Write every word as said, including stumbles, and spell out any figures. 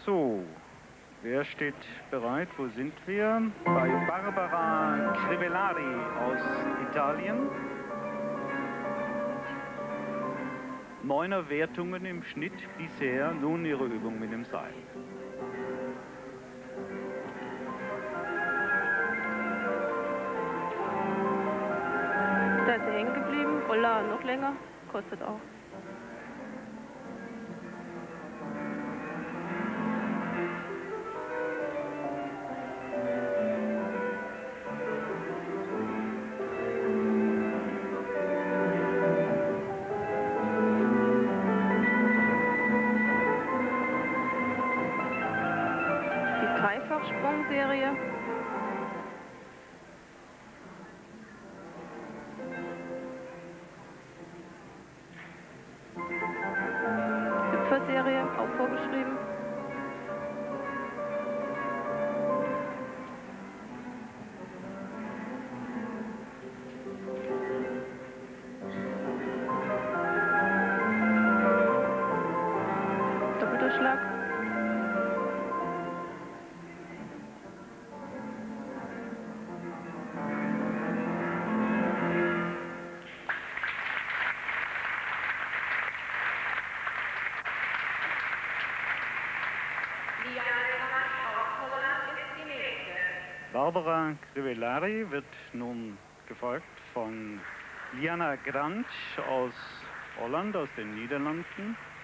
So, wer steht bereit? Wo sind wir? Bei Barbara Crivellari aus Italien. Neuner Wertungen im Schnitt bisher, nun ihre Übung mit dem Seil. Da ist er hängen geblieben, Roller noch länger, kostet auch. Die Dreifachsprungserie. Hüpferserie, auch vorgeschrieben. Doppeldurchschlag. Barbara Crivellari wird nun gefolgt von Liana Grant aus Holland, aus den Niederlanden.